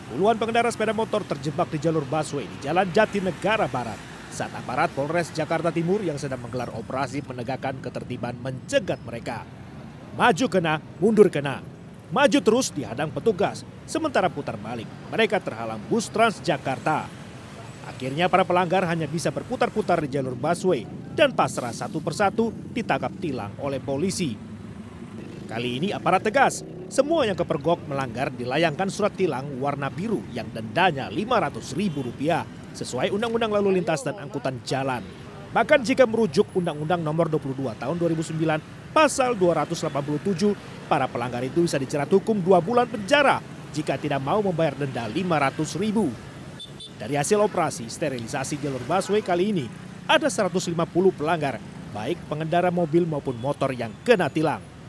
Puluhan pengendara sepeda motor terjebak di jalur busway di Jalan Jatinegara Barat saat aparat Polres Jakarta Timur yang sedang menggelar operasi menegakkan ketertiban mencegat mereka. Maju kena, mundur kena. Maju terus dihadang petugas, sementara putar balik mereka terhalang bus Transjakarta. Akhirnya para pelanggar hanya bisa berputar-putar di jalur busway dan pasrah satu persatu ditangkap tilang oleh polisi. Kali ini aparat tegas, semua yang kepergok melanggar dilayangkan surat tilang warna biru yang dendanya Rp500.000 sesuai Undang-Undang Lalu Lintas dan Angkutan Jalan. Bahkan jika merujuk Undang-Undang Nomor 22 Tahun 2009 Pasal 287, para pelanggar itu bisa dijerat hukum 2 bulan penjara jika tidak mau membayar denda Rp500.000. Dari hasil operasi sterilisasi jalur busway kali ini, ada 150 pelanggar, baik pengendara mobil maupun motor yang kena tilang.